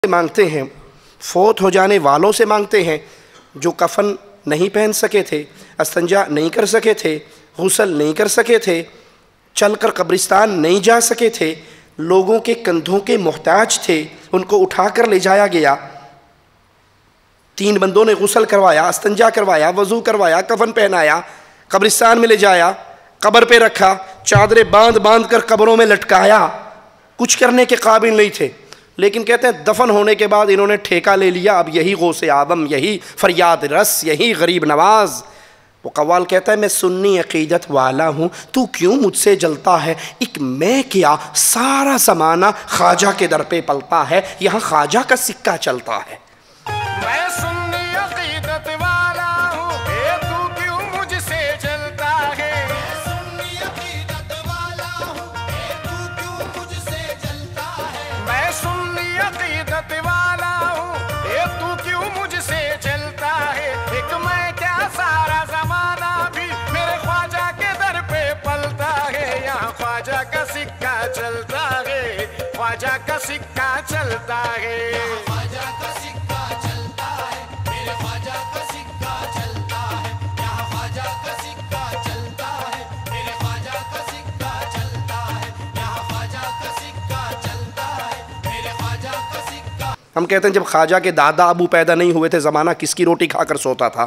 مانگتے ہیں، فوت ہو جانے والوں سے مانگتے ہیں جو کفن نہیں پہن سکے تھے، استنجا نہیں کر سکے تھے، غسل نہیں کر سکے تھے، چل کر قبرستان نہیں جا سکے تھے، لوگوں کے کندھوں کے محتاج تھے، ان کو اٹھا کر لے جایا گیا، 3 بندوں نے غسل کروایا، استنجا کروایا، وضو کروایا، کفن پہنایا، قبرستان میں لے جایا، قبر پہ رکھا، چادریں باندھ کر قبروں میں لٹکایا، کچھ کرنے کے قابل نہیں تھے، لیکن کہتے ہیں دفن ہونے کے بعد انہوں نے ٹھیکہ لے لیا، اب یہی غوث اعظم، یہی فریاد رس، یہی غریب نواز۔ وہ قوال کہتا ہے میں سنی عقیدت والا ہوں، تو کیوں مجھ سے جلتا ہے؟ ایک میں کیا سارا زمانہ خواجہ کے در پہ پلتا ہے، یہاں خواجہ کا سکہ چلتا ہے۔ میں سنی عقیدت والا ہوں، تو کیوں مجھ سے جلتا ہے؟ میں سنی عقیدت والا ہوں، تو کیوں مجھ سے جلتا ہے؟ میں سنی عقیدت والا ہوں، تو کیوں مجھ سے جلتا ہے؟ ایک میں کیا سارا زمانہ بھی میرے خواجہ کے در پہ پلتا ہے، یہاں خواجہ کا سکہ چلتا ہے، خواجہ کا سکہ چلتا ہے۔ ہم کہتے ہیں جب خواجہ کے دادا ابو پیدا نہیں ہوئے تھے زمانہ کس کی روٹی کھا کر سوتا تھا؟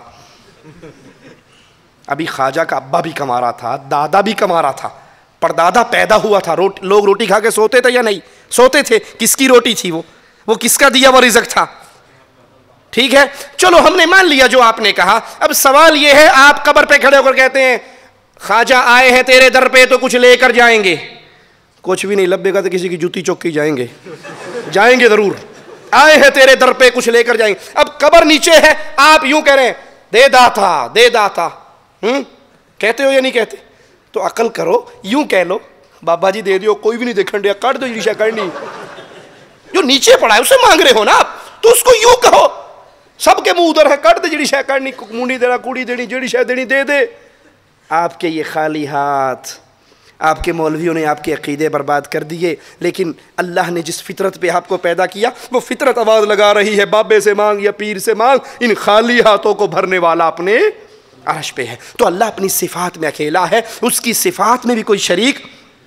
ابھی خواجہ کا ابا بھی کما رہا تھا، دادا بھی کما رہا تھا، پردادا پیدا ہوا تھا، لوگ روٹی کھا کے سوتے تھے یا نہیں سوتے تھے؟ کس کی روٹی تھی وہ کس کا دیا وہ رزق تھا؟ ٹھیک ہے، چلو ہم نے مان لیا جو آپ نے کہا۔ اب سوال یہ ہے، آپ قبر پہ کھڑے ہو کر کہتے ہیں خواجہ آئے ہیں تیرے در پہ تو کچھ لے کر جائیں گے، کچھ بھی نہیں لبے گا تو کسی کی جوتی چوکی جائیں گے ضرور، آئے ہیں تیرے در پہ کچھ لے کر جائیں گے۔ اب قبر نیچے ہے، آپ یوں کہہ رہے ہیں دے داتا، کہتے ہو یا نہیں کہتے؟ تو عقل کرو، یوں کہہ لو بابا جی دے دیو، کوئی بھی نہیں دیکھن دیا، کٹ دو جی شے کرنی، جو نیچے پڑا ہے اسے مانگ رہے ہو نا آپ، تو اس کو یوں کہو، سب کے منہ ادھر ہے، کٹ دے جڑی شے کرنی، مونڈی دینا، کوڑی دینی، جڑی شے دینی دے دے۔ آپ کے یہ خالی ہاتھ، آپ کے مولویوں نے آپ کے عقیدے برباد کر دیے، لیکن اللہ نے جس فطرت پہ آپ کو پیدا کیا وہ فطرت آواز لگا رہی ہے، بابے سے مانگ یا پیر سے مانگ، ان خالی ہاتھوں کو بھرنے والا اپنے عرش پہ ہے۔ تو اللہ اپنی صفات میں اکیلا ہے، اس کی صفات میں بھی کوئی شریک،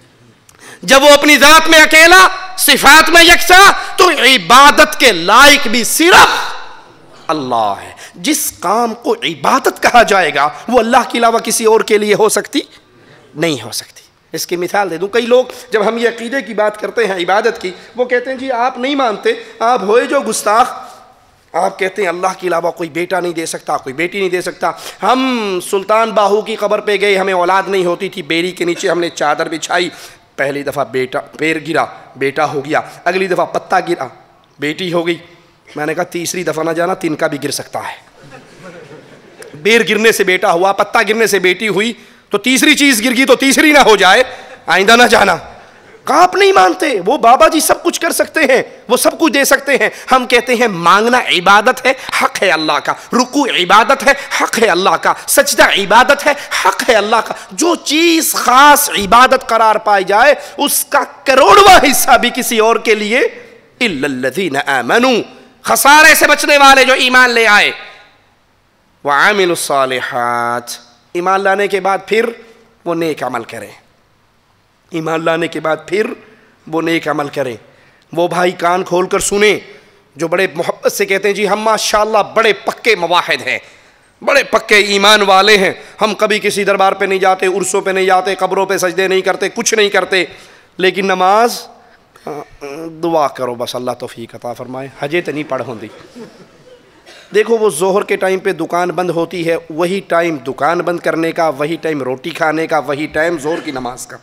جب وہ اپنی ذات میں اکیلا، صفات میں یکساں، تو عبادت کے لائق بھی صرف اللہ ہے۔ جس کام کو عبادت کہا جائے گا وہ اللہ کے علاوہ کسی اور کے لیے ہو سکتی نہیں ہو سکتی۔ اس کی مثال دے دوں، کئی لوگ جب ہم یہ عقیدے کی بات کرتے ہیں عبادت کی، وہ کہتے ہیں جی آپ نہیں مانتے، آپ ہوئے جو گستاخ، آپ کہتے ہیں اللہ کے علاوہ کوئی بیٹا نہیں دے سکتا، کوئی بیٹی نہیں دے سکتا۔ ہم سلطان باہو کی قبر پہ گئے، ہمیں اولاد نہیں ہوتی تھی، بیری کے نیچے ہم نے چادر بچھائی، پہلی دفعہ بیٹا پیر گرا بیٹا ہو گیا، اگلی دفعہ پتا گرا بیٹی ہو گئی، میں نے کہا تیسری دفعہ نہ جانا، تنکا بھی گر سکتا ہے۔ بیر گرنے سے بیٹا ہوا، پتا گرنے سے بیٹی ہوئی، تو تیسری چیز گر گئی تو تیسری نہ ہو جائے، آئندہ نہ جانا۔ کہا آپ نہیں مانتے، وہ بابا جی سب کچھ کر سکتے ہیں، وہ سب کچھ دے سکتے ہیں۔ ہم کہتے ہیں مانگنا عبادت ہے، حق ہے اللہ کا، رکوع عبادت ہے، حق ہے اللہ کا، سجدہ عبادت ہے، حق ہے اللہ کا۔ جو چیز خاص عبادت قرار پائی جائے اس کا کروڑواں حصہ بھی کسی اور کے لیے، الا الذین آمنوا، خسارے سے بچنے والے جو ایمان لے آئے، وعاملوا الصالحات، ایمان لانے کے بعد پھر وہ نیک عمل کریں، ایمان لانے کے بعد پھر وہ نیک عمل کریں۔ وہ بھائی کان کھول کر سنیں جو بڑے محبت سے کہتے ہیں جی ہم ماشاءاللہ بڑے پکے موحد ہیں، بڑے پکے ایمان والے ہیں، ہم کبھی کسی دربار پہ نہیں جاتے، عرسوں پہ نہیں جاتے، قبروں پہ سجدے نہیں کرتے، کچھ نہیں کرتے، لیکن نماز دعا کرو بس اللہ توفیق عطا فرمائے، حجے تے نہیں پڑھ ہوندی۔ دیکھو وہ ظہر کے ٹائم پہ دکان بند ہوتی ہے، وہی ٹائم دکان بند کرنے کا، وہی ٹائم روٹی کھانے کا، وہی ٹائم ظہر کی نماز کا۔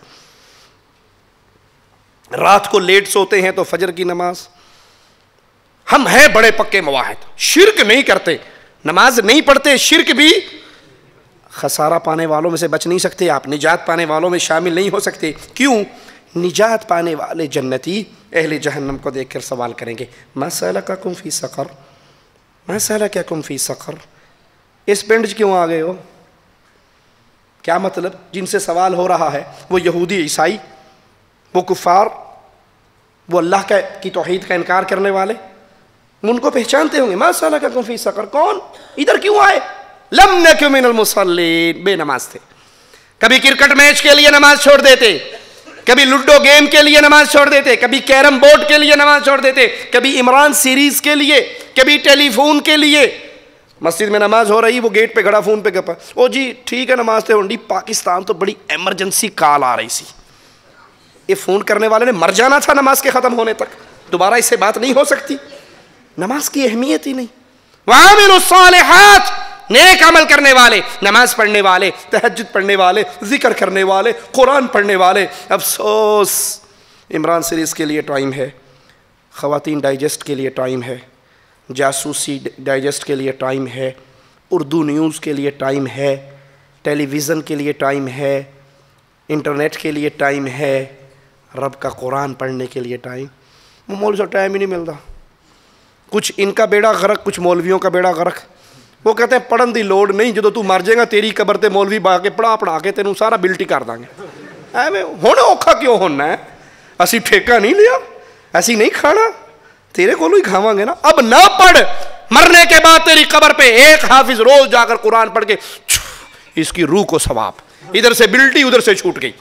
رات کو لیٹ سوتے ہیں تو فجر کی نماز۔ ہم ہیں بڑے پکے موحد، شرک نہیں کرتے، نماز نہیں پڑھتے، شرک بھی، خسارہ پانے والوں میں سے بچ نہیں سکتے آپ، نجات پانے والوں میں شامل نہیں ہو سکتے۔ کیوں؟ نجات پانے والے جنتی اہل جہنم کو دیکھ کر سوال کریں گے ما سلککم فی سقر، ما سلککم فی سقر، اس پنڈ کیوں آ گئے ہو؟ کیا مطلب؟ جن سے سوال ہو رہا ہے وہ یہودی عیسائی، وہ کفار، وہ اللہ کی توحید کا انکار کرنے والے، ان کو پہچانتے ہوں گے. ما سلککم فی سقر, کون, ادھر کیوں آئے؟ لم نک من المصلین, بے نماز تھے. کبھی کرکٹ میچ کے لیے نماز چھوڑ دیتے, کبھی لوڈو گیم کے لیے نماز چھوڑ دیتے, کبھی کیرم بورڈ کے لیے نماز چھوڑ دیتے, کبھی عمران سیریز کے لیے, کبھی ٹیلی فون کے لیے. مسجد میں نماز ہو رہی, وہ گیٹ پہ کھڑا فون پہ گپا, او جی ٹھیک ہے نماز تے ہونڈی, پاکستان تو بڑی ایمرجنسی کال آ رہی سی, یہ فون کرنے والے نے مر جانا تھا نماز کے ختم ہونے تک, دوبارہ اس سے بات نہیں ہو سکتی. نماز کی اہمیت ہی نہیں. وَعَامِلُوا الصَّالِحَاتِ, نیک عمل کرنے والے, نماز پڑھنے والے, تہجد پڑھنے والے, ذکر کرنے والے, قرآن پڑھنے والے. افسوس, عمران سیریز کے لیے ٹائم ہے, خواتین ڈائجسٹ کے لیے ٹائم ہے, جاسوسی ڈائجسٹ کے لیے ٹائم ہے, اردو نیوز کے لیے ٹائم ہے, ٹیلی ویژن کے لیے ٹائم ہے, انٹرنیٹ کے لیے ٹائم ہے, رب کا قرآن پڑھنے کے لیے ٹائم. وہ مولوی سے ٹائم ہی نہیں ملتا. کچھ ان کا بیڑا غرق, کچھ مولویوں کا بیڑا غرق. وہ کہتے ہیں پڑھن دی لوڑ نہیں, جدو تو مر جائے گا تیری قبر تے مولوی با کے پڑھا کے تینوں سارا بلٹی کر دیں گے. ایویں ہن اوکھا کیوں ہونا ہے؟ اسی ٹھیکہ نہیں لیا, ایسی نہیں کھانا, تیرے کولو ہی کھاواں گے نا. اب نہ پڑھ, مرنے کے بعد تیری قبر پہ ایک حافظ روز جا کر قرآن پڑھ کے اس کی روح کو ثواب, ادھر سے بلٹی ادھر سے چھوٹ گئی.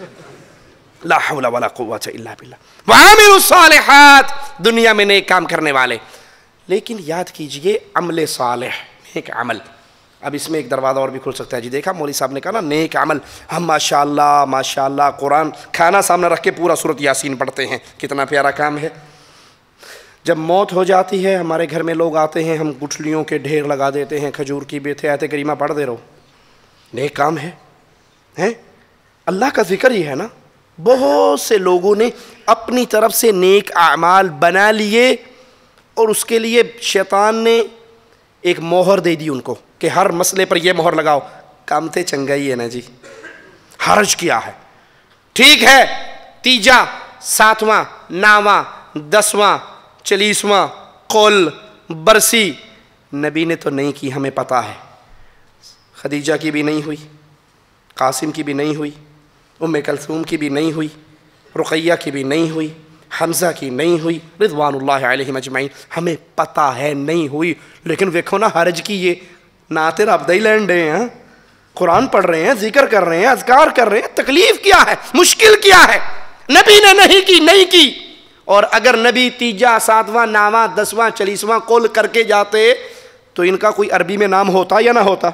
لا حول ولا قوت الا باللہ. وعاملوا الصالحات, دنیا میں نیک کام کرنے والے. لیکن یاد کیجئے عمل صالح, نیک عمل. اب اس میں ایک دروازہ اور بھی کھل سکتا ہے. جی دیکھا مولوی صاحب نے کہا نا نیک عمل, ہم ماشاءاللہ قرآن کھانا سامنے رکھ کے پورا سورۃ یاسین پڑھتے ہیں, کتنا پیارا کام ہے. جب موت ہو جاتی ہے ہمارے گھر میں لوگ آتے ہیں, ہم گٹھلیوں کے ڈھیر لگا دیتے ہیں, کھجور کی بیٹھے آیت کریمہ پڑھ دے رہو, نیک کام ہے. اللہ کا ذکر ہی ہے نا. بہت سے لوگوں نے اپنی طرف سے نیک اعمال بنا لیے, اور اس کے لیے شیطان نے ایک مہر دے دی ان کو کہ ہر مسئلے پر یہ مہر لگاؤ. کام تے چنگا ہی ہے نا جی, حرج کیا ہے, ٹھیک ہے, تیجا, ساتواں, ناواں, 10واں, 40واں, قول, برسی, نبی نے تو نہیں کی, ہمیں پتہ ہے. خدیجہ کی بھی نہیں ہوئی, قاسم کی بھی نہیں ہوئی, ام کلثوم کی بھی نہیں ہوئی, رقیہ کی بھی نہیں ہوئی, حمزہ کی نہیں ہوئی, رضوان اللہ علیہم اجمعین, ہمیں پتہ ہے نہیں ہوئی. لیکن دیکھو نا حرج کی یہ نعت رب دے لینڈ ہیں, قرآن پڑھ رہے ہیں, ذکر کر رہے ہیں, اذکار کر رہے ہیں, تکلیف کیا ہے, مشکل کیا ہے؟ نبی نے نہیں کی. اور اگر نبی تیجا, ساتواں, ناواں, 10واں, 40واں قول کر کے جاتے تو ان کا کوئی عربی میں نام ہوتا یا نہ ہوتا؟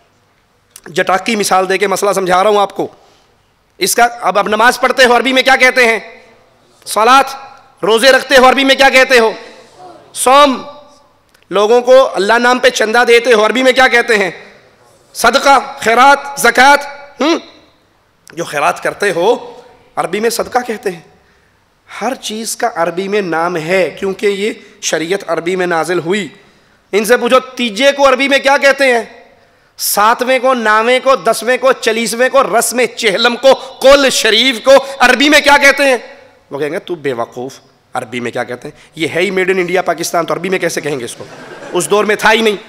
جٹاکی مثال دے کے مسئلہ سمجھا رہا ہوں آپ کو. اس کا اب نماز پڑھتے ہو عربی میں کیا کہتے ہیں؟ صلاۃ. روزے رکھتے ہو عربی میں کیا کہتے ہو؟ صوم. لوگوں کو اللہ نام پہ چندہ دیتے ہو عربی میں کیا کہتے ہیں؟ صدقہ, خیرات, زکوٰۃ. جو خیرات کرتے ہو عربی میں صدقہ کہتے ہیں. ہر چیز کا عربی میں نام ہے کیونکہ یہ شریعت عربی میں نازل ہوئی. ان سے پوچھو تیجے کو عربی میں کیا کہتے ہیں؟ 7ویں کو, 9ویں کو, 10ویں کو, 40ویں کو, رسم چہلم کو, قول شریف کو عربی میں کیا کہتے ہیں؟ وہ کہیں گے تو بے وقوف, عربی میں کیا کہتے ہیں؟ یہ ہے ہی میڈ ان انڈیا پاکستان, تو عربی میں کیسے کہیں گے اس کو؟ اس دور میں تھا ہی نہیں.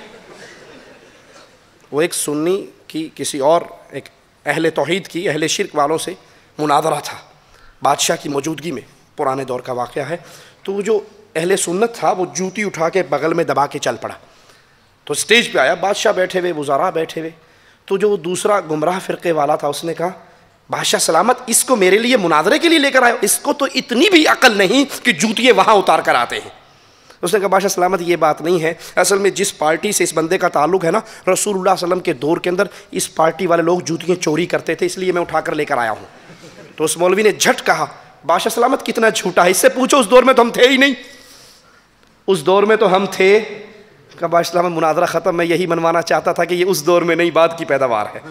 وہ ایک سنی کی کسی اور ایک اہل توحید کی, اہل شرک والوں سے مناظرہ تھا بادشاہ کی موجودگی میں, پرانے دور کا واقعہ ہے. تو جو اہل سنت تھا وہ جوتی اٹھا کے بغل میں دبا کے چل پڑا. تو سٹیج پہ آیا, بادشاہ بیٹھے ہوئے, وزراء بیٹھے ہوئے. تو جو دوسرا گمراہ فرقے والا تھا اس نے کہا بادشاہ سلامت, اس کو میرے لیے مناظرے کے لیے لے کر آئے, اس کو تو اتنی بھی عقل نہیں کہ جوتیے وہاں اتار کر آتے ہیں. اس نے کہا بادشاہ سلامت یہ بات نہیں ہے, اصل میں جس پارٹی سے اس بندے کا تعلق ہے نا, رسول اللہ صلی اللہ علیہ وسلم کے دور کے اندر اس پارٹی والے لوگ جوتیاں چوری کرتے تھے, اس لیے میں اٹھا کر لے کر آیا ہوں. تو اس مولوی نے جھٹ کہا بادشاہ سلامت کتنا جھوٹا ہے, اس سے پوچھو اس دور میں تو ہم تھے ہی نہیں. اس دور میں تو ہم تھے. کہ بادشاہ سلامت مناظرہ ختم, میں یہی منوانا چاہتا تھا کہ یہ اس دور میں نئی بات کی پیداوار ہے.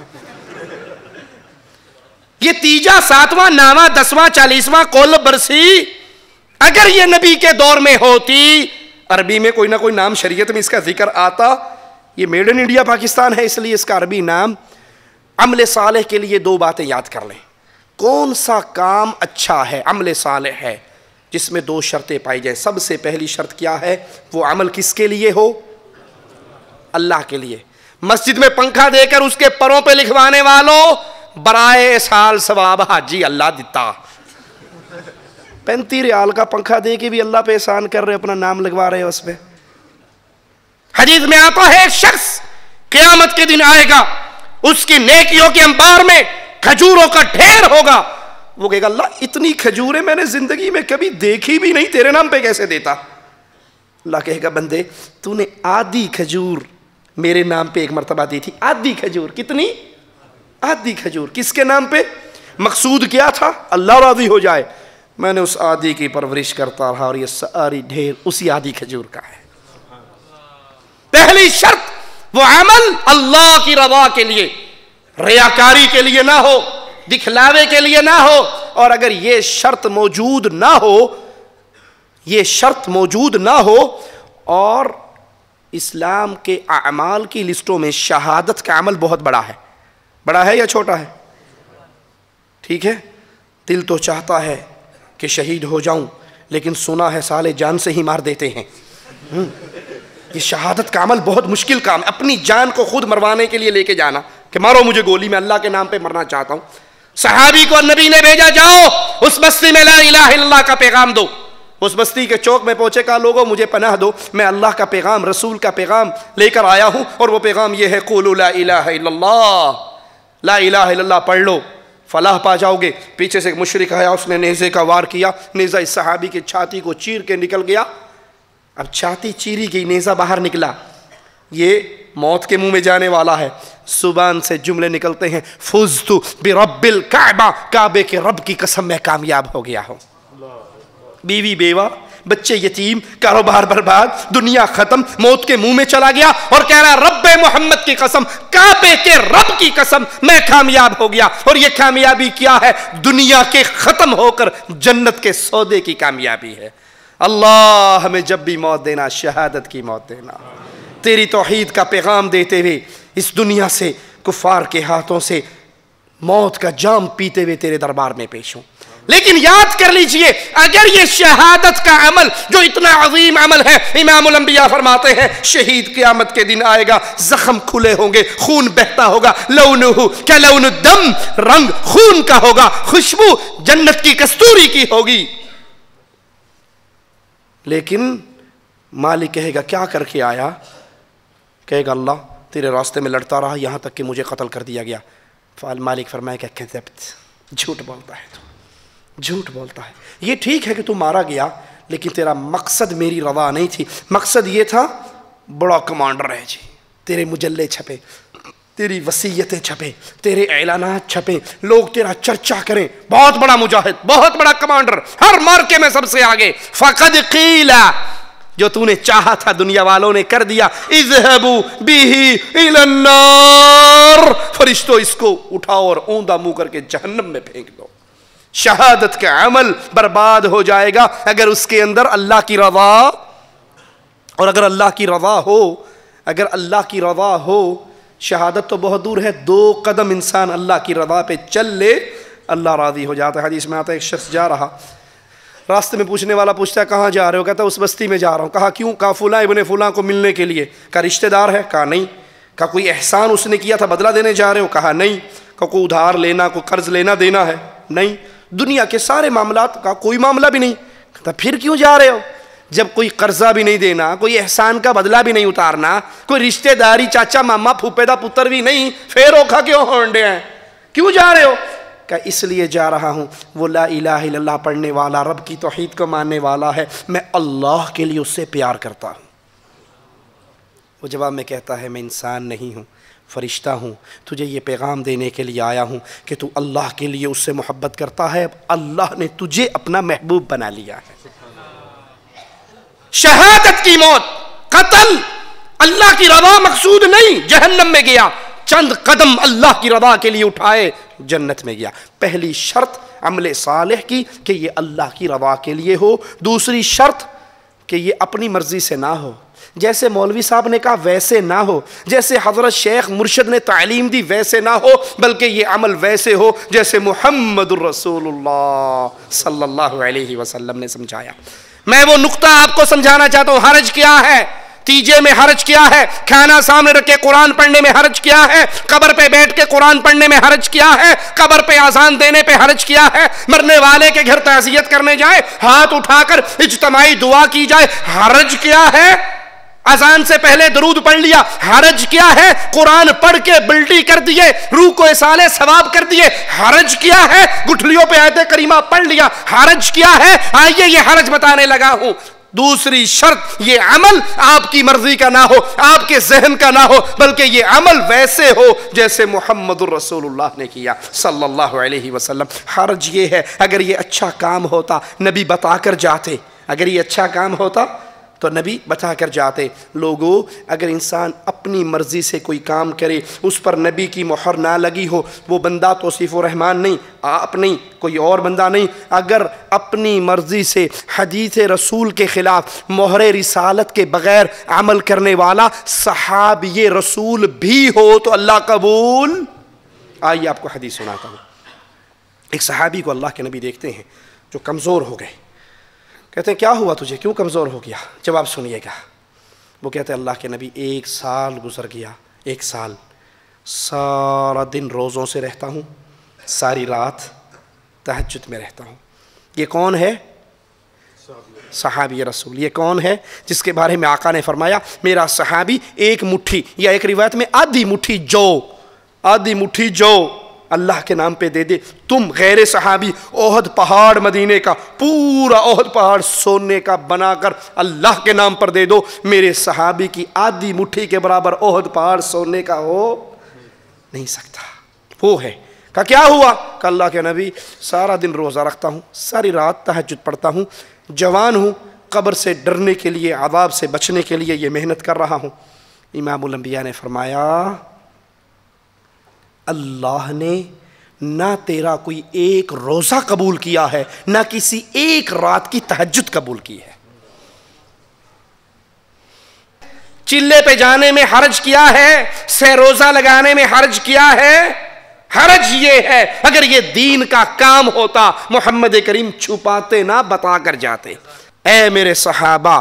یہ تیجا, 7واں, 9واں, 10واں, 40واں قول برسی اگر یہ نبی کے دور میں ہوتی, عربی میں کوئی نہ کوئی نام شریعت میں اس کا ذکر آتا. یہ میڈ ان انڈیا پاکستان ہے, اس لیے اس کا عربی نام. عمل صالح کے لیے 2 باتیں یاد کر لیں. کون سا کام اچھا ہے, عمل صالح ہے جس میں 2 شرطیں پائی جائیں. سب سے پہلی شرط کیا ہے؟ وہ عمل کس کے لیے ہو؟ اللہ کے لیے. مسجد میں پنکھا دے کر اس کے پروں پہ لکھوانے والوں, برائے سال ثواب حاجی اللہ دیتا. 35 ریال کا پنکھا دے کے بھی اللہ پہ احسان کر رہے, اپنا نام لگوا رہے اس پہ. حدیث میں آتا ہے ایک شخص قیامت کے دن آئے گا، اس کی نیکیوں کے انبار میں کھجوروں کا ڈھیر ہوگا. وہ کہے گا اللہ اتنی کھجوریں میں نے زندگی میں کبھی دیکھی بھی نہیں، تیرے نام پہ کیسے دیتا؟ اللہ کہے گا بندے تو نے آدھی کھجور میرے نام پہ ایک مرتبہ دی تھی. آدھی کھجور. کتنی؟ آدھی کھجور. کس کے نام پہ؟ مقصود کیا تھا؟ اللہ راضی ہو جائے. میں نے اس آدھی کی پرورش کرتا رہا اور یہ ساری ڈھیر اسی آدھی کھجور کا ہے. پہلی شرط وہ عمل اللہ کی رضا کے لیے، ریاکاری کے لیے نہ ہو، دکھلاوے کے لیے نہ ہو. اور اگر یہ شرط موجود نہ ہو، یہ شرط موجود نہ ہو، اور اسلام کے اعمال کی لسٹوں میں شہادت کا عمل بہت بڑا ہے. بڑا ہے یا چھوٹا ہے؟ ٹھیک ہے، دل تو چاہتا ہے کہ شہید ہو جاؤں، لیکن سنا ہے سالے جان سے ہی مار دیتے ہیں. یہ شہادت کا عمل بہت مشکل کام ہے. اپنی جان کو خود مروانے کے لیے لے کے جانا کہ مارو مجھے گولی، میں اللہ کے نام پہ مرنا چاہتا ہوں. صحابی کو نبی نے بھیجا جاؤ اس بستی میں لا الہ الا اللہ کا پیغام دو. اس بستی کے چوک میں پہنچے، کہا لوگوں مجھے پناہ دو، میں اللہ کا پیغام، رسول کا پیغام لے کر آیا ہوں، اور وہ پیغام یہ ہے قولوا لا الہ الا اللہ، لا الہ الا اللہ پڑھ لو فلاح پا جاؤ گے. پیچھے سے ایک مشرک آیا، اس نے نیزے کا وار کیا، نیزہ اس صحابی کی چھاتی کو چیر کے نکل گیا. اب چھاتی چیری گئی، نیزہ باہر نکلا، یہ موت کے منہ میں جانے والا ہے. زبان سے جملے نکلتے ہیں فزت برب الکعبہ، کعبے کے رب کی قسم میں کامیاب ہو گیا ہوں. بیوی بیوہ، بچے یتیم، کاروبار برباد، دنیا ختم، موت کے منہ میں چلا گیا اور کہہ رہا رب محمد کی قسم، کعبے کے رب کی قسم میں کامیاب ہو گیا. اور یہ کامیابی کیا ہے؟ دنیا کے ختم ہو کر جنت کے سودے کی کامیابی ہے. اللہ ہمیں جب بھی موت دینا شہادت کی موت دینا، تیری توحید کا پیغام دیتے ہوئے اس دنیا سے کفار کے ہاتھوں سے موت کا جام پیتے ہوئے تیرے دربار میں پیش ہوں. لیکن یاد کر لیجئے اگر یہ شہادت کا عمل جو اتنا عظیم عمل ہے، امام الانبیاء فرماتے ہیں شہید قیامت کے دن آئے گا، زخم کھلے ہوں گے، خون بہتا ہوگا، لونہ کیا لون الدم، رنگ خون کا ہوگا، خوشبو جنت کی کستوری کی ہوگی. لیکن مالک کہے گا کیا کر کے آیا؟ کہے گا اللہ تیرے راستے میں لڑتا رہا یہاں تک کہ مجھے قتل کر دیا گیا. مالک فرمائے کہ کذبت، جھوٹ بولتا ہے تو، جھوٹ بولتا ہے. یہ ٹھیک ہے کہ تو مارا گیا، لیکن تیرا مقصد میری رضا نہیں تھی. مقصد یہ تھا بڑا کمانڈر ہے جی، تیرے مجلے چھپے، تیری وصیتیں چھپے، تیرے اعلانات چھپے، لوگ تیرا چرچا کریں، بہت بڑا مجاہد، بہت بڑا کمانڈر، ہر مارکے میں سب سے آگے. فقد قیل، جو تو نے چاہا تھا دنیا والوں نے کر دیا. اذهبوا به الى النار، فرشتوں اس کو اٹھاؤ اور اوندا منہ کر کے جہنم میں پھینک دو. شہادت کا عمل برباد ہو جائے گا اگر اس کے اندر اللہ کی رضا، اور اگر اللہ کی رضا ہو، اگر اللہ کی رضا ہو، شہادت تو بہت دور ہے، 2 قدم انسان اللہ کی رضا پہ چل لے اللہ راضی ہو جاتا ہے. حدیث میں آتا ہے ایک شخص جا رہا، راستے میں پوچھنے والا پوچھتا ہے کہاں جا رہے ہو؟ کہتا ہے اس بستی میں جا رہا ہوں. کہا کیوں؟ کہا فلاں ابن فلاں کو ملنے کے لیے. کہا رشتہ دار ہے؟ کہا نہیں. کہا کوئی احسان اس نے کیا تھا بدلہ دینے جا رہے ہو؟ کہا نہیں. کہا کوئی ادھار لینا، کوئی قرض لینا دینا ہے؟ نہیں. دنیا کے سارے معاملات؟ کہا کوئی معاملہ بھی نہیں. کہتا پھر کیوں جا رہے ہو؟ جب کوئی قرضہ بھی نہیں دینا، کوئی احسان کا بدلہ بھی نہیں اتارنا، کوئی رشتہ داری چاچا ماما پھوپے دا پتر بھی نہیں، پھر اوکھا کیوں ہونڈے ہیں؟ کیوں جا رہے ہو؟ کہ اس لیے جا رہا ہوں وہ لا الہ الا اللہ پڑھنے والا، رب کی توحید کو ماننے والا ہے، میں اللہ کے لیے اس سے پیار کرتا ہوں. وہ جواب میں کہتا ہے میں انسان نہیں ہوں، فرشتہ ہوں، تجھے یہ پیغام دینے کے لیے آیا ہوں کہ تو اللہ کے لیے اس سے محبت کرتا ہے، اللہ نے تجھے اپنا محبوب بنا لیا ہے. شہادت کی موت، قتل، اللہ کی رضا مقصود نہیں، جہنم میں گیا. چند قدم اللہ کی رضا کے لیے اٹھائے، جنت میں گیا. پہلی شرط عمل صالح کی کہ یہ اللہ کی رضا کے لیے ہو. دوسری شرط کہ یہ اپنی مرضی سے نہ ہو، جیسے مولوی صاحب نے کہا ویسے نہ ہو، جیسے حضرت شیخ مرشد نے تعلیم دی ویسے نہ ہو، بلکہ یہ عمل ویسے ہو جیسے محمد الرسول اللہ صلی اللہ علیہ وسلم نے سمجھایا. میں وہ نقطہ آپ کو سمجھانا چاہتا ہوں. حرج کیا ہے؟ تیجے میں حرج کیا ہے؟ کھانا سامنے رکھ کے قرآن پڑھنے میں حرج کیا ہے؟ قبر پہ بیٹھ کے قرآن پڑھنے میں حرج کیا ہے؟ قبر پہ اذان دینے پہ حرج کیا ہے؟ مرنے والے کے گھر تعزیت کرنے جائے، ہاتھ اٹھا کر اجتماعی دعا کی جائے، حرج کیا ہے؟ اذان سے پہلے درود پڑھ لیا، حرج کیا ہے؟ قرآن پڑھ کے بلٹی کر دیے، روح کو اصالے ثواب کر دیے، حرج کیا ہے؟ گٹھلیوں پہ آیت کریمہ پڑھ لیا، حرج کیا ہے؟ آئیے یہ حرج بتانے لگا ہوں۔ دوسری شرط، یہ عمل آپ کی مرضی کا نہ ہو، آپ کے ذہن کا نہ ہو، بلکہ یہ عمل ویسے ہو جیسے محمد الرسول اللہ نے کیا صلی اللہ علیہ وسلم۔ حرج یہ ہے، اگر یہ اچھا کام ہوتا نبی بتا کر جاتے، اگر یہ اچھا کام ہوتا تو نبی بتا کر جاتے۔ لوگوں، اگر انسان اپنی مرضی سے کوئی کام کرے، اس پر نبی کی مہر نہ لگی ہو، وہ بندہ توصیف الرحمن نہیں، آپ نہیں، کوئی اور بندہ نہیں۔ اگر اپنی مرضی سے حدیث رسول کے خلاف مہر رسالت کے بغیر عمل کرنے والا صحابی رسول بھی ہو تو اللہ قبول۔ آئیے آپ کو حدیث سناتا ہوں۔ ایک صحابی کو اللہ کے نبی دیکھتے ہیں جو کمزور ہو گئے، کہتے ہیں کیا ہوا تجھے، کیوں کمزور ہو گیا؟ جواب سنیے گا۔ وہ کہتے ہیں اللہ کے نبی 1 سال گزر گیا، 1 سال سارا دن روزوں سے رہتا ہوں، ساری رات تہجد میں رہتا ہوں۔ یہ کون ہے؟ صحابی رسول۔ یہ کون ہے جس کے بارے میں آقا نے فرمایا میرا صحابی 1 مٹھی یا ایک روایت میں آدھی مٹھی جو اللہ کے نام پہ دے دے۔ تم غیر صحابی احد پہاڑ مدینے کا، پورا احد پہاڑ سونے کا بنا کر اللہ کے نام پر دے دو، میرے صحابی کی آدھی مٹھی کے برابر احد پہاڑ سونے کا ہو نہیں سکتا۔ وہ ہے کہ کیا ہوا؟ کہ اللہ کے نبی سارا دن روزہ رکھتا ہوں، ساری رات تہجد پڑھتا ہوں، جوان ہوں، قبر سے ڈرنے کے لیے، عذاب سے بچنے کے لیے یہ محنت کر رہا ہوں۔ امام الانبیاء نے فرمایا اللہ نے نہ تیرا کوئی ایک روزہ قبول کیا ہے، نہ کسی ایک رات کی تہجد قبول کی ہے۔ چلے پہ جانے میں حرج کیا ہے؟ سہ روزہ لگانے میں حرج کیا ہے؟ حرج یہ ہے اگر یہ دین کا کام ہوتا محمد کریم چھپاتے نہ، بتا کر جاتے۔ اے میرے صحابہ،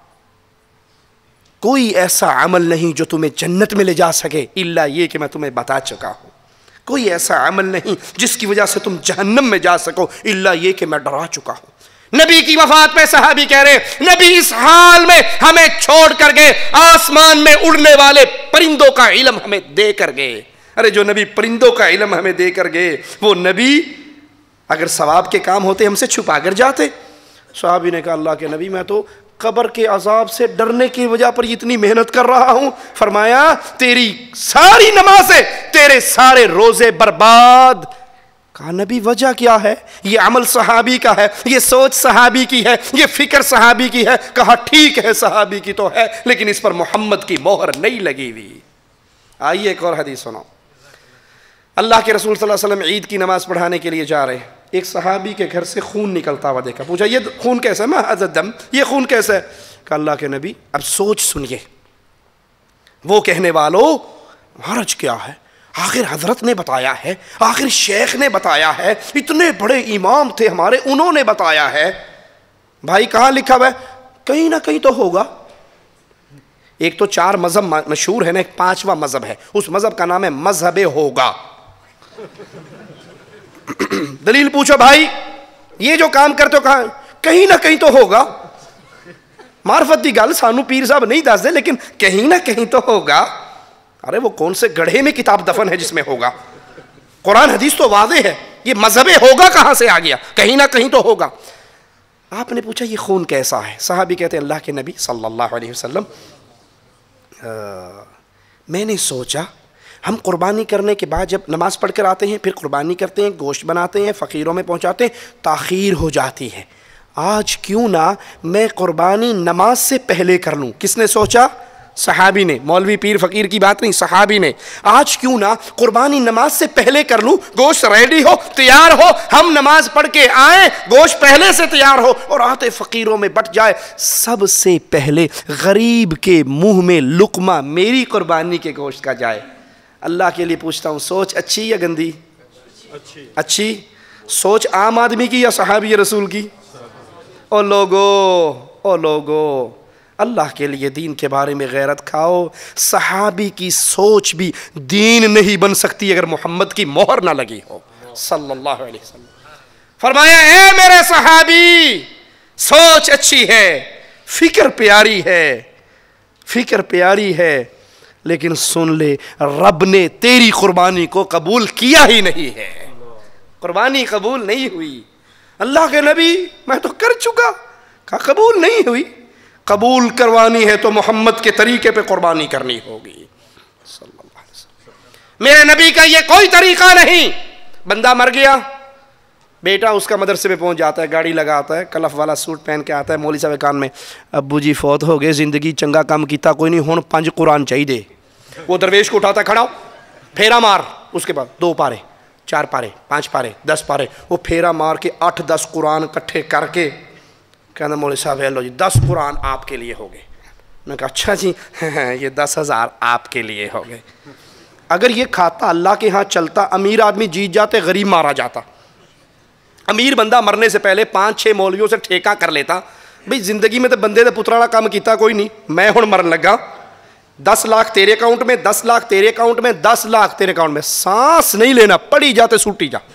کوئی ایسا عمل نہیں جو تمہیں جنت میں لے جا سکے الا یہ کہ میں تمہیں بتا چکا ہوں۔ کوئی ایسا عمل نہیں جس کی وجہ سے تم جہنم میں جا سکو الا یہ کہ میں ڈرا چکا ہوں۔ نبی کی وفات پہ صحابی کہہ رہے نبی اس حال میں ہمیں چھوڑ کر گئے، آسمان میں اڑنے والے پرندوں کا علم ہمیں دے کر گئے۔ ارے جو نبی پرندوں کا علم ہمیں دے کر گئے، وہ نبی اگر ثواب کے کام ہوتے ہم سے چھپا کر جاتے۔ صحابی نے کہا اللہ کے نبی میں تو قبر کے عذاب سے ڈرنے کی وجہ پر اتنی محنت کر رہا ہوں۔ فرمایا تیری ساری نمازیں، تیرے سارے روزے برباد۔ کہا نبی وجہ کیا ہے؟ یہ عمل صحابی کا ہے، یہ سوچ صحابی کی ہے، یہ فکر صحابی کی ہے۔ کہا ٹھیک ہے صحابی کی تو ہے، لیکن اس پر محمد کی مہر نہیں لگی ہوئی۔ آئیے ایک اور حدیث سنو۔ اللہ کے رسول صلی اللہ علیہ وسلم عید کی نماز پڑھانے کے لیے جا رہے ہیں، ایک صحابی کے گھر سے خون نکلتا ہوا دیکھا، پوچھا یہ خون کیسا ہے؟ ما ھذا الدم، یہ خون کیسا ہے؟ کہ اللہ کے نبی اب سوچ سنیے، وہ کہنے والوں حرج کیا ہے؟ آخر حضرت نے بتایا ہے، آخر شیخ نے بتایا ہے، اتنے بڑے امام تھے ہمارے، انہوں نے بتایا ہے۔ بھائی کہاں لکھا ہوا ہے؟ کہیں نہ کہیں تو ہوگا۔ ایک تو 4 مذہب مشہور ہے نا، ایک 5واں مذہب ہے، اس مذہب کا نام ہے مذہب ہوگا۔ دلیل پوچھو بھائی، یہ جو کام کرتے ہو کہاں؟ کہیں نہ کہیں تو ہوگا۔ معرفت دی گل سانو پیر صاحب نہیں دس دے، لیکن کہیں نہ کہیں تو ہوگا۔ ارے وہ کون سے گڑھے میں کتاب دفن ہے جس میں ہوگا؟ قرآن حدیث تو واضح ہے، یہ مذہب ہوگا کہاں سے آ گیا؟ کہیں نہ کہیں تو ہوگا۔ آپ نے پوچھا یہ خون کیسا ہے؟ صحابی کہتے ہیں اللہ کے نبی صلی اللہ علیہ وسلم میں نے سوچا ہم قربانی کرنے کے بعد جب نماز پڑھ کر آتے ہیں پھر قربانی کرتے ہیں، گوشت بناتے ہیں، فقیروں میں پہنچاتے ہیں، تاخیر ہو جاتی ہے، آج کیوں نہ میں قربانی نماز سے پہلے کر لوں۔ کس نے سوچا؟ صحابی نے، مولوی پیر فقیر کی بات نہیں، صحابی نے۔ آج کیوں نہ قربانی نماز سے پہلے کر لوں، گوشت ریڈی ہو، تیار ہو، ہم نماز پڑھ کے آئیں، گوشت پہلے سے تیار ہو اور آتے فقیروں میں بٹ جائے، سب سے پہلے غریب کے منہ میں لقمہ میری قربانی کے گوشت کا جائے۔ اللہ کے لیے پوچھتا ہوں سوچ اچھی یا گندی؟ اچھی سوچ عام آدمی کی یا صحابی رسول کی؟ او لوگو اللہ کے لیے دین کے بارے میں غیرت کھاؤ۔ صحابی کی سوچ بھی دین نہیں بن سکتی اگر محمد کی مہر نہ لگی ہو صلی اللہ علیہ وسلم۔ فرمایا اے میرے صحابی، سوچ اچھی ہے، فکر پیاری ہے، فکر پیاری ہے، لیکن سن لے رب نے تیری قربانی کو قبول کیا ہی نہیں ہے، قربانی قبول نہیں ہوئی۔ اللہ کے نبی میں تو کر چکا، کہا قبول نہیں ہوئی، قبول کروانی ہے تو محمد کے طریقے پہ قربانی کرنی ہوگی صلی اللہ علیہ وسلم۔ میرے نبی کا یہ کوئی طریقہ نہیں۔ بندہ مر گیا، بیٹا اس کا مدرسے پہ پہنچ جاتا ہے، گاڑی لگاتا ہے، کلف والا سوٹ پہن کے آتا ہے، مولوی صاحب کان میں ابو جی فوت ہو گئے، زندگی چنگا کام کیتا کوئی نہیں، ہن 5 قرآن چاہیے۔ وہ درویش کو اٹھاتا ہے، کھڑا ہو، پھیرا مار، اس کے بعد 2 پارے 4 پارے 5 پارے 10 پارے، وہ پھیرا مار کے 8-10 قرآن کٹھے کر کے کہنا مولوی صاحب ہے لو جی 10 قرآن آپ کے لیے ہو گئے۔ میں کہا اچھا جی یہ 10,000 آپ کے لیے ہو گئے۔ اگر یہ کھاتا اللہ کے ہاں چلتا، امیر آدمی جیت جاتے، غریب مارا جاتا۔ امیر بندہ مرنے سے پہلے 5-6 مولویوں سے ٹھیکہ کر لیتا، بھئی زندگی میں تو بندے دے پترالا کام کیتا کوئی نہیں، میں ہن مرن لگا، 10 لاکھ تیرے اکاؤنٹ میں، 10 لاکھ تیرے اکاؤنٹ میں، 10 لاکھ تیرے اکاؤنٹ میں، سانس نہیں لینا، پڑی جاتے سوٹی جا،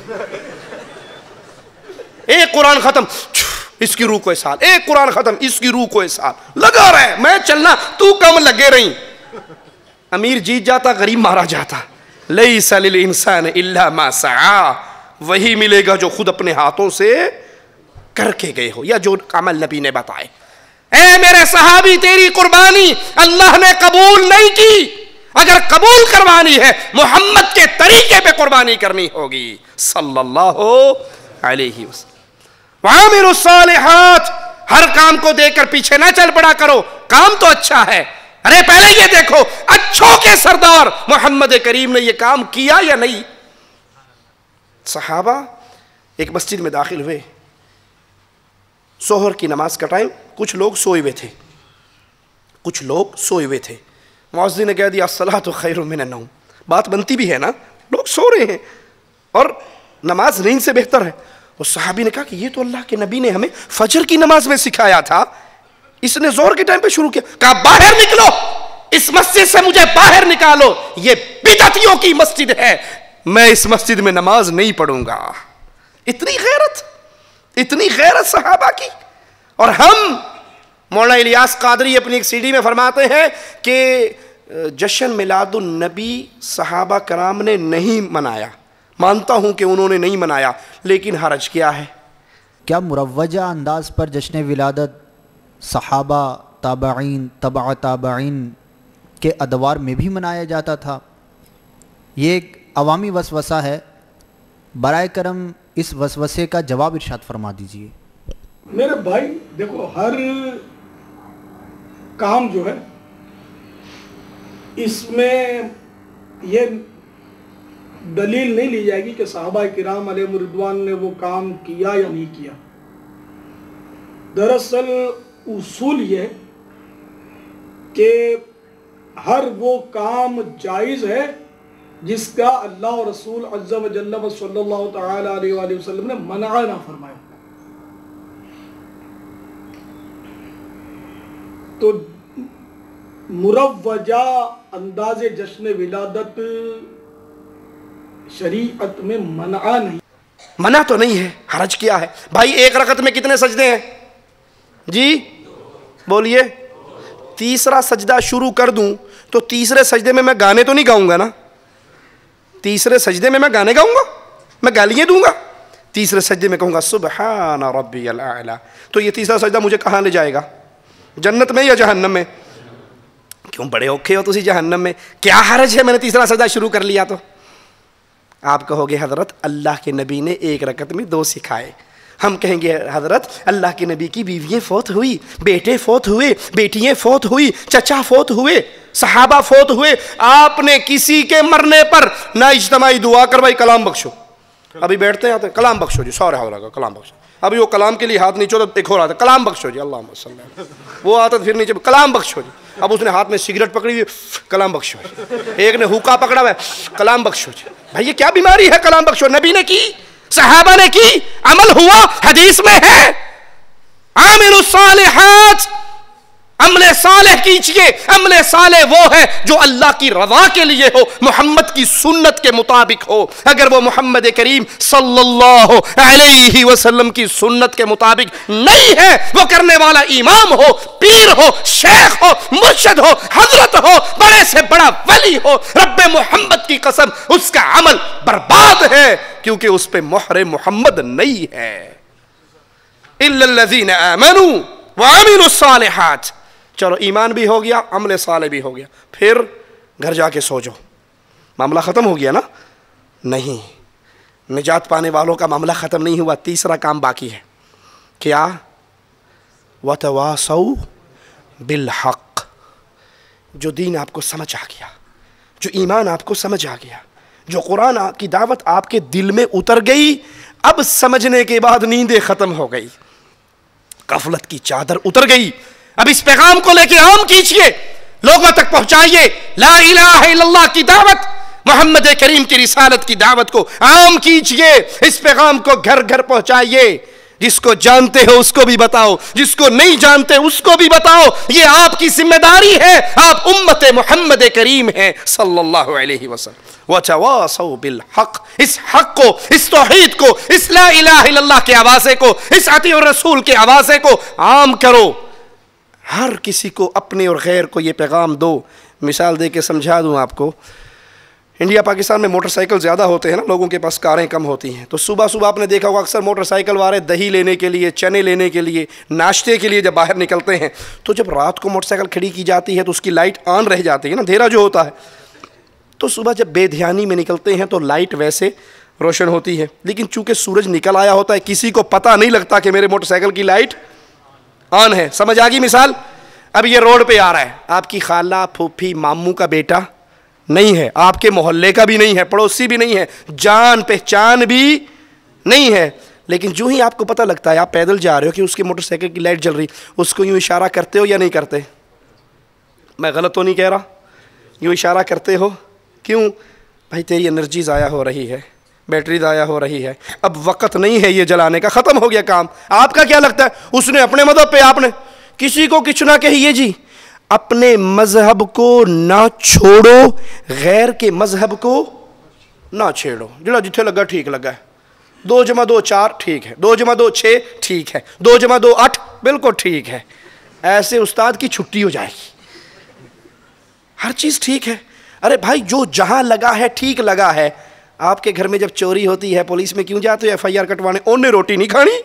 ایک قرآن ختم، اس کی روح کو سال، ایک قرآن ختم، اس کی روح کو سال، لگا رہے میں چلنا، تو کم لگے رہی۔ امیر جیت جاتا، غریب مارا جاتا۔ لیس للانسان الا ما سعی، وہی ملے گا جو خود اپنے ہاتھوں سے کر کے گئے ہو یا جو عمل نبی نے بتائے۔ اے میرے صحابی، تیری قربانی اللہ نے قبول نہیں کی، اگر قبول کروانی ہے محمد کے طریقے پہ قربانی کرنی ہوگی صلی اللہ علیہ وسلم۔ وَعَامِلُوا الصَّالِحَاتِ، ہر کام کو دیکھ کر پیچھے نہ چل پڑا کرو، کام تو اچھا ہے، ارے پہلے یہ دیکھو اچھوں کے سردار محمد کریم نے یہ کام کیا یا نہیں۔ صحابہ ایک مسجد میں داخل ہوئے، ظہر کی نماز کا ٹائم، کچھ لوگ سوئے ہوئے تھے، کچھ لوگ سوئے ہوئے تھے۔ مؤذن نے کہہ دیا الصلاۃ خیر من النوم، بات بنتی بھی ہے نا، لوگ سو رہے ہیں اور نماز نیند سے بہتر ہے۔ اس صحابی نے کہا کہ یہ تو اللہ کے نبی نے ہمیں فجر کی نماز میں سکھایا تھا، اس نے ظہر کے ٹائم پہ شروع کیا۔ کہا باہر نکلو، اس مسجد سے مجھے باہر نکالو، یہ بدعتیوں کی مسجد ہے، میں اس مسجد میں نماز نہیں پڑھوں گا۔ اتنی غیرت صحابہ کی۔ اور ہم، مولانا الیاس قادری اپنی ایک سی ڈی میں فرماتے ہیں کہ جشن میلاد النبی صحابہ کرام نے نہیں منایا، مانتا ہوں کہ انہوں نے نہیں منایا، لیکن حرج کیا ہے؟ کیا مروجہ انداز پر جشن ولادت صحابہ، تابعین، تبع تابعین کے ادوار میں بھی منایا جاتا تھا؟ یہ ایک عوامی وسوسہ ہے، برائے کرم اس وسوسے کا جواب ارشاد فرما دیجیے۔ میرے بھائی دیکھو، ہر کام جو ہے اس میں یہ دلیل نہیں لی جائے گی کہ صحابہ کرام علیہ رضوان نے وہ کام کیا یا نہیں کیا۔ دراصل اصول یہ کہ ہر وہ کام جائز ہے جس کا اللہ و رسول عز و جل و صلی اللہ تعالی علیہ وآلہ وسلم نے منع نہ فرمایا۔ تو مروجہ انداز جشن ولادت شریعت میں منع نہیں۔ منع تو نہیں ہے، حرج کیا ہے؟ بھائی ایک رکعت میں کتنے سجدے ہیں جی؟ بولیے۔ تیسرا سجدہ شروع کر دوں تو تیسرے سجدے میں گانے تو نہیں گاؤں گا نا؟ تیسرے سجدے میں گانے گاؤں گا؟ میں گالیاں دوں گا؟ تیسرے سجدے میں کہوں گا سبحان ربی الاعلی، تو یہ تیسرا سجدہ مجھے کہاں لے جائے گا؟ جنت میں یا جہنم میں؟ کیوں بڑے اوکھے ہو تسی جہنم میں؟ کیا حرج ہے میں نے تیسرا سجدہ شروع کر لیا تو؟ آپ کہو گے حضرت اللہ کے نبی نے ایک رکعت میں 2 سکھائے۔ ہم کہیں گے حضرت اللہ کے نبی کی بیوییں فوت ہوئی، بیٹے فوت ہوئے، بیٹیاں فوت ہوئی، چچا فوت ہوئے، صحابہ فوت ہوئے، آپ نے کسی کے مرنے پر نہ اجتماعی دعا کروائی کلام بخشو؟ ابھی بیٹھتے ہیں آتے ہیں کلام بخشو جی، سورہ حولہ کلام بخشو، ابھی وہ کلام کے لیے ہاتھ نیچے ہوتا ایک اور آتا ہے کلام بخشو جی اللہم صلی اللہ علیہ وسلم، وہ آتا پھر نیچے کلام بخشو جی، اب اس نے ہاتھ میں سگریٹ پکڑی ہوئی کلام بخشو جی، ایک نے ہوکا پکڑا ہوا ہے کلام بخشو جی۔ بھائی یہ کیا بیماری ہے کلام بخشو؟ نبی نے کی، صحابہ نے کی، عمل ہوا، حدیث میں ہے عاملوا الصالحات، عمل صالح کیجئے. عمل صالح وہ ہے جو اللہ کی رضا کے لیے ہو, محمد کی سنت کے مطابق ہو. اگر وہ محمد کریم صلی اللہ علیہ وسلم کی سنت کے مطابق نہیں ہے, وہ کرنے والا امام ہو, پیر ہو, شیخ ہو, مرشد ہو, حضرت ہو, بڑے سے بڑا ولی ہو, رب محمد کی قسم اس کا عمل برباد ہے, کیونکہ اس پہ مہر محمد نہیں ہے. الا الذین آمنوا وعملوا الصالحات. چلو ایمان بھی ہو گیا, عمل صالح بھی ہو گیا, پھر گھر جا کے سو جاؤ. معاملہ ختم ہو گیا نا؟ نہیں, نجات پانے والوں کا معاملہ ختم نہیں ہوا. تیسرا کام باقی ہے. کیا؟ وَتَوَاصَوْا بِالْحَقِّ. جو دین آپ کو سمجھ آ گیا, جو ایمان آپ کو سمجھ آ گیا, جو قرآن کی دعوت آپ کے دل میں اتر گئی, اب سمجھنے کے بعد نیندیں ختم ہو گئی, غفلت کی چادر اتر گئی. اب اس پیغام کو لے کے عام کیجئے, لوگوں تک پہنچائیے لا الہ الا اللہ کی دعوت, محمد کریم کی رسالت کی دعوت کو عام کیجئے. اس پیغام کو گھر گھر پہنچائیے. جس کو جانتے ہو اس کو بھی بتاؤ, جس کو نہیں جانتے اس کو بھی بتاؤ. یہ آپ کی ذمہ داری ہے, آپ امت محمد کریم ہیں صلی اللہ علیہ وسلم. وَتَوَاصَوْا بِالْحَقِّ. اس حق کو, اس توحید کو, اس لا الہ الا اللہ کے آوازے کو, اس اطیعوا الرسول کے آوازے کو عام کرو. ہر کسی کو, اپنے اور غیر کو یہ پیغام دو. مثال دے کے سمجھا دوں آپ کو. انڈیا پاکستان میں موٹر سائیکل زیادہ ہوتے ہیں نا, لوگوں کے پاس کاریں کم ہوتی ہیں. تو صبح صبح آپ نے دیکھا ہوگا اکثر موٹر سائیکل والے دہی لینے کے لیے, چنے لینے کے لیے, ناشتے کے لیے جب باہر نکلتے ہیں, تو جب رات کو موٹر سائیکل کھڑی کی جاتی ہے تو اس کی لائٹ آن رہ جاتی ہے نا, اندھیرا جو ہوتا ہے. تو صبح جب بے دھیانی میں نکلتے ہیں تو لائٹ ویسے روشن ہوتی ہے, لیکن چونکہ سورج نکل آیا ہوتا ہے کسی کو پتہ نہیں لگتا کہ میرے موٹر سائیکل کی لائٹ آن ہے. سمجھ آ گئی مثال؟ اب یہ روڈ پہ آ رہا ہے, آپ کی خالہ, پھوپھی, ماموں کا بیٹا نہیں ہے, آپ کے محلے کا بھی نہیں ہے, پڑوسی بھی نہیں ہے, جان پہچان بھی نہیں ہے, لیکن جو ہی آپ کو پتہ لگتا ہے, آپ پیدل جا رہے ہو کہ اس کے موٹر سائیکل کی لائٹ جل رہی, اس کو یوں اشارہ کرتے ہو یا نہیں کرتے؟ میں غلط تو نہیں کہہ رہا؟ یوں اشارہ کرتے ہو. کیوں؟ بھائی تیری انرجی ضائع ہو رہی ہے, بیٹری ضائع ہو رہی ہے, اب وقت نہیں ہے یہ جلانے کا, ختم ہو گیا کام. آپ کا کیا لگتا ہے؟ اس نے اپنے مذہب پہ, آپ نے کسی کو کچھ نہ کہیے جی, اپنے مذہب کو نہ چھوڑو, غیر کے مذہب کو نہ چھیڑو. جڑا جتھے لگا ٹھیک لگا ہے, 2 + 2 4 ٹھیک ہے, 2 + 2 6 ٹھیک ہے, 2 + 2 8 بالکل ٹھیک ہے. ایسے استاد کی چھٹی ہو جائے گی, ہر چیز ٹھیک ہے. ارے بھائی جو جہاں لگا ہے ٹھیک لگا ہے. آپ کے گھر میں جب چوری ہوتی ہے پولیس میں کیوں جاتے ہو FIR کٹوانے؟ انہوں نے روٹی نہیں کھانی,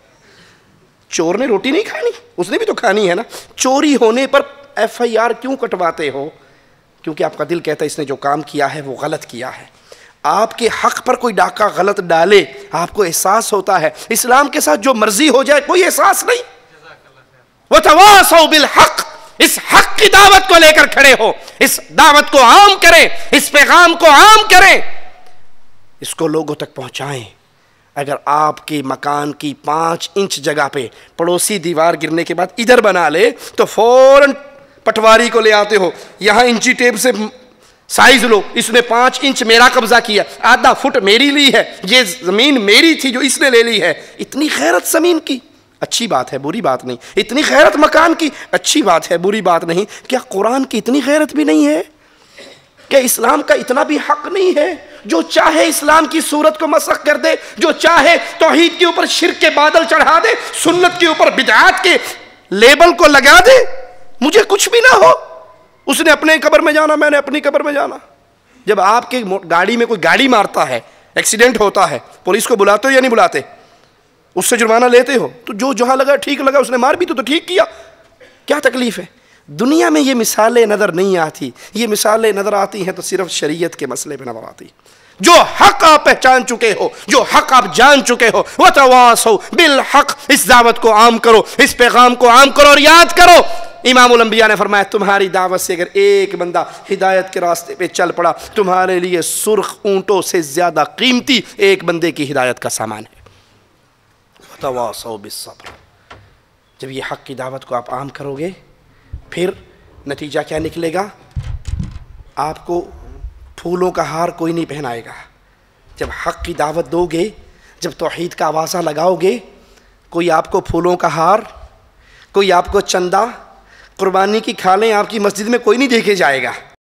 چور نے روٹی نہیں کھانی, اس نے بھی تو کھانی ہے نا. چوری ہونے پر FIR کیوں کٹواتے ہو؟ کیونکہ آپ کا دل کہتا ہے اس نے جو کام کیا ہے وہ غلط کیا ہے. آپ کے حق پر کوئی ڈاکہ غلط ڈالے, آپ کو احساس ہوتا ہے. اسلام کے ساتھ جو مرضی ہو جائے کوئی احساس نہیں. وَتَوَاصَوْا بِالْحَقِّ. اس حق کی دعوت کو لے کر کھڑے ہو, اس دعوت کو عام کریں, اس پیغام کو عام کریں, اس کو لوگوں تک پہنچائیں. اگر آپ کے مکان کی 5 انچ جگہ پہ پڑوسی دیوار گرنے کے بعد ادھر بنا لے تو فوراً پٹواری کو لے آتے ہو, یہاں انچی ٹیپ سے سائز لو, اس نے 5 انچ میرا قبضہ کیا, آدھا فٹ میری لی ہے, یہ زمین میری تھی جو اس نے لے لی ہے. اتنی غیرت زمین کی, اچھی بات ہے, بری بات نہیں. اتنی غیرت مکان کی, اچھی بات ہے, بری بات نہیں. کیا قرآن کی اتنی غیرت بھی نہیں ہے؟ کہ اسلام کا اتنا بھی حق نہیں ہے؟ جو چاہے اسلام کی صورت کو مسخ کر دے, جو چاہے توحید کے اوپر شرک کے بادل چڑھا دے, سنت کے اوپر بدعات کے لیبل کو لگا دے, مجھے کچھ بھی نہ ہو. اس نے اپنے قبر میں جانا, میں نے اپنی قبر میں جانا. جب آپ کی گاڑی میں کوئی گاڑی مارتا ہے, ایکسیڈنٹ ہوتا ہے, پولیس کو بلاتے ہو یا نہیں بلاتے؟ اس سے جرمانہ لیتے ہو. تو جو جہاں لگا ٹھیک لگا, اس نے مار بھی تو ٹھیک کیا, کیا تکلیف ہے؟ دنیا میں یہ مثالیں نظر نہیں آتی. یہ مثالیں نظر آتی ہیں تو صرف شریعت کے مسئلے پہ نظر آتی. جو حق آپ پہچان چکے ہو, جو حق آپ جان چکے ہو, وَتَوَاصَوْا بِالْحَقِّ. اس دعوت کو عام کرو, اس پیغام کو عام کرو. اور یاد کرو, امام الانبیاء نے فرمایا تمہاری دعوت سے اگر ایک بندہ ہدایت کے راستے پہ چل پڑا, تمہارے لیے سرخ اونٹوں سے زیادہ قیمتی ایک بندے کی ہدایت کا سامان ہے. وَتَوَاصَوْا بِالصَّبْرِ. جب یہ حق کی دعوت کو آپ عام کرو گے, پھر نتیجہ کیا نکلے گا؟ آپ کو پھولوں کا ہار کوئی نہیں پہنائے گا. جب حق کی دعوت دو گے, جب توحید کا آوازہ لگاؤ گے, کوئی آپ کو پھولوں کا ہار, کوئی آپ کو چندہ, قربانی کی کھالیں آپ کی مسجد میں کوئی نہیں دیکھے جائے گا.